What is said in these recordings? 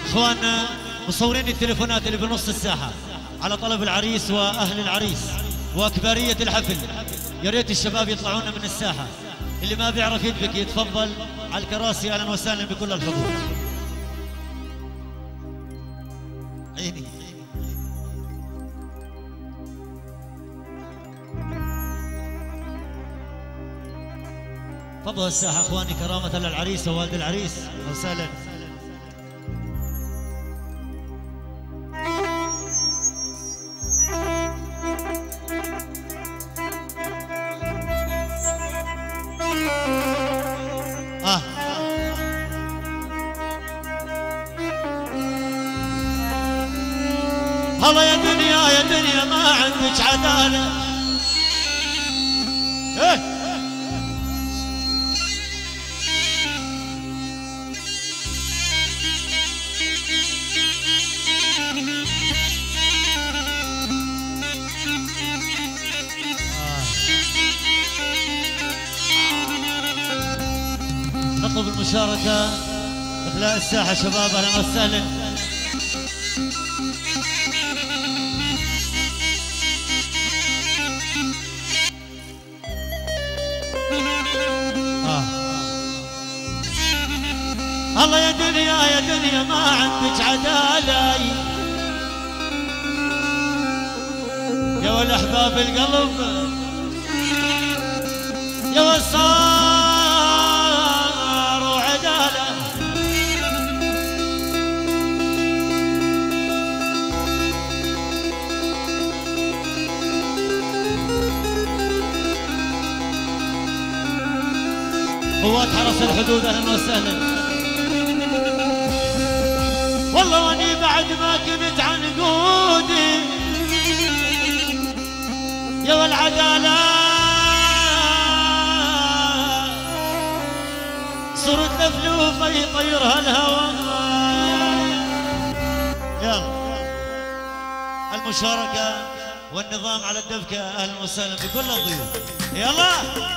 اخواننا مصورين التليفونات اللي بنص الساحه على طلب العريس واهل العريس واكبريه الحفل، يا ريت الشباب يطلعون من الساحه. اللي ما بيعرف يدبك يتفضل على الكراسي. اهلا وسهلا بكل الحضور. عيني فضوا الساحه اخواني كرامه للعريس ووالد العريس. اهلا وسهلا. الله يا دنيا يا دنيا ما عندك عدالة. نطلب المشاركة إخلاء الساحة شباب. أهلا وسهلا. الله يا دنيا يا دنيا ما عندك عدالة، يا والأحباب القلب يا وصار وعدالة. قوات حرس الحدود أهلا وسهلا. والله واني بعد ما كنت عنقودي يا والعدالة صرت لفلوفة يطيرها الهوى. يلا المشاركة والنظام على الدبكة. أهلا وسهلا بكل الضيوف. يلا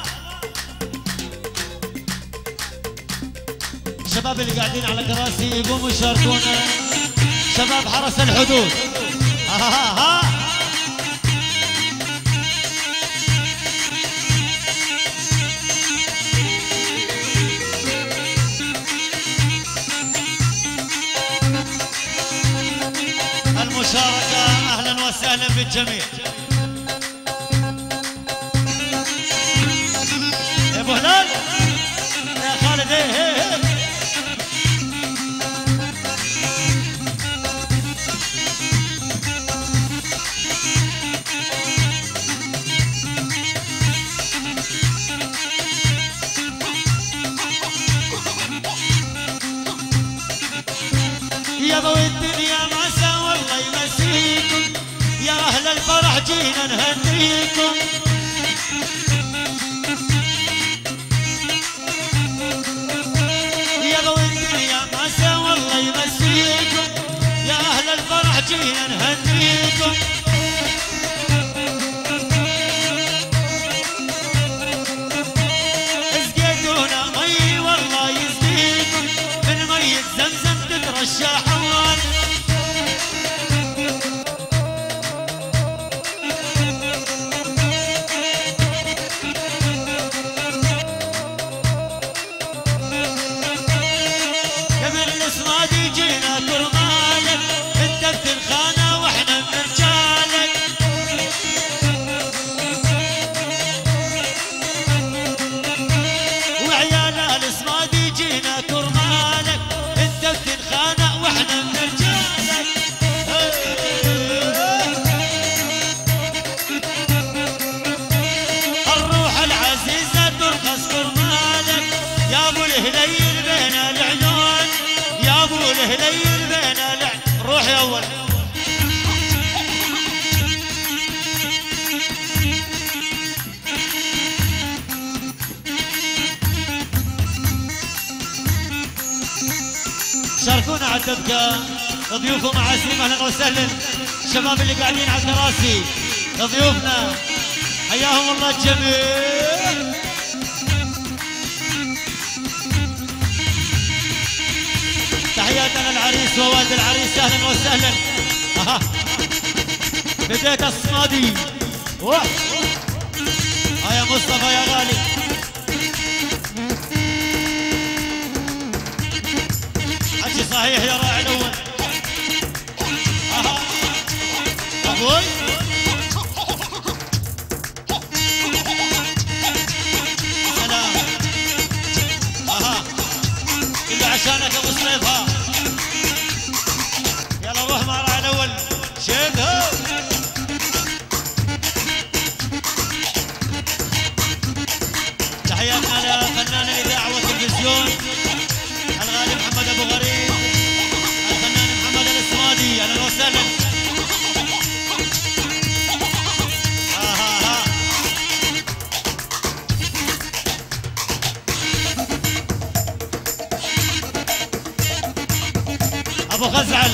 الشباب اللي قاعدين على كراسي يقوموا يشاركونا. شباب حرس الحدود ها المشاركة. أهلا وسهلا بالجميع. يا ابو هلال يا خالد يا ابو الدنيا ما سوى الله يمسيكم، يا اهل الفرح جينا نهنيكم. يا ابو الدنيا ما سوى الله يمسيكم، يا اهل الفرح جينا نهنيكم. اسقيتونا مي والله يسقيكم، من مي زمزم تترشى حوال. قبل الاسمادي جينا كرمالك، انت بتنخانة واحنا برجالك. وعيال الاسمادي جينا كرمالك، انت بتنخانة واحنا برجالك. الروح العزيزة ترخص كرمالك، يا ابو الهليل بين العيون، يا ابو الهليل بين العيون. روح يا اول. شاركونا على الدبكة ضيوف ومعازيم. اهلا وسهلا الشباب اللي قاعدين على الكراسي ضيوفنا حياهم الله الجميع. تحياتنا للعريس ووالد العريس، اهلا وسهلا. اها بديت الصمادي. يا مصطفى يا غالي. حكي صحيح يا راعي الاول. قبول سلام. كله عشانك ابو صيفها. يلا روح مع راعي الاول شدها. تحياتنا لفنان الاذاعه والتلفزيون الغالي محمد ابو غريب، الفنان محمد الصمادي، اهلا وسهلا. ابو غزعل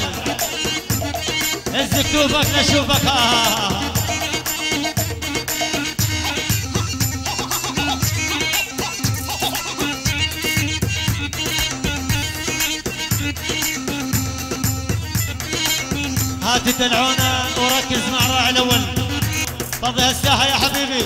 هز كتوفك نشوفك. هات الدلعونه وركز مع راعي الاول. فضي هالساحه يا حبيبي.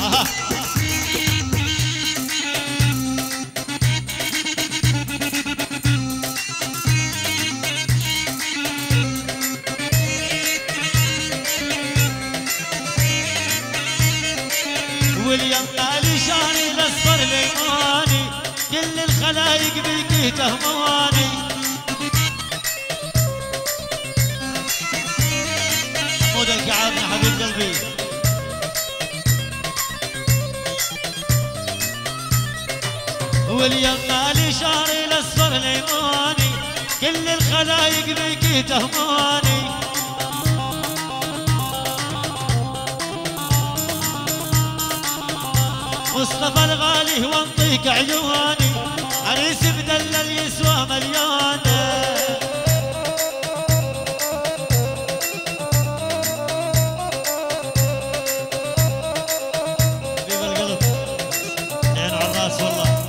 واليم مالي شاني الاصفر ليماني، كل الخلايق بيك تهماني. حمود الكعابنا حبيب قلبي. واليم مالي شاني الاصفر ليماني، كل الخلايق بيك تهماني. مصطفى الغالي وانطيك عيوني، عريس بدلل يسوى مليون. حبيب القلب عين على الراس والله.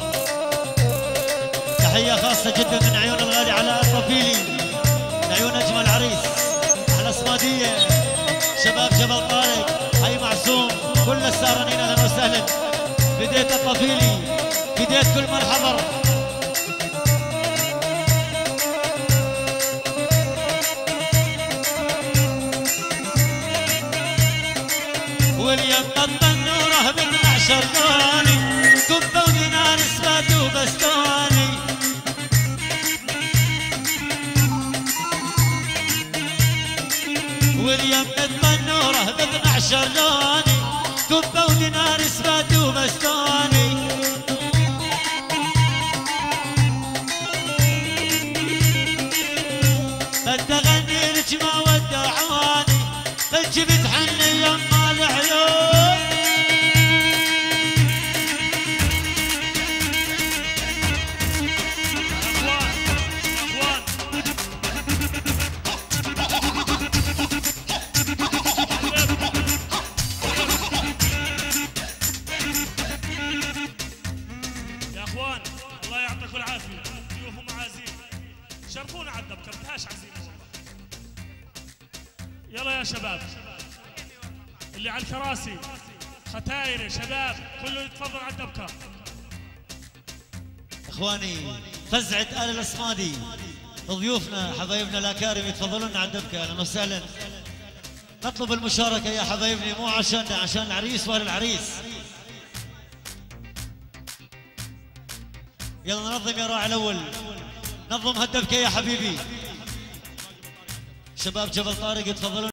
تحية خاصة جدا من عيون الغالي علاء الطفيلي لعيون اجمل عريس. احلى صمادية شباب جبل طارق، حي معصوم، كل السهرانين اهلا وسهلا. بديت الطفيلي، بديت كل من حضر. واليم النوره ب12 لوني، كبه ودينار اسود وبستوني. واليم النوره ب12 لوني، كبه ودينار اسود وبستوني. بدي اغني لك ما ودعوني، فالجبت حني يما العيون. يا اخوان الله يعطيكم العافيه، ضيوف ومعازيم شرفونا على الدبكه، ما فيهاش عزيمه والله. يلا يا شباب اللي على الكراسي ختاير شباب كله يتفضل على الدبكه. اخواني فزعة آل الصمادي، ضيوفنا حبايبنا الاكارم يتفضلون على الدبكه، اهلا وسهلا. نطلب المشاركه يا حبايبني، مو عشان العريس ولا العريس. يلا ننظم يا راعي الاول، نظم هالدبكه يا حبيبي. شباب جبل طارق يتفضلون.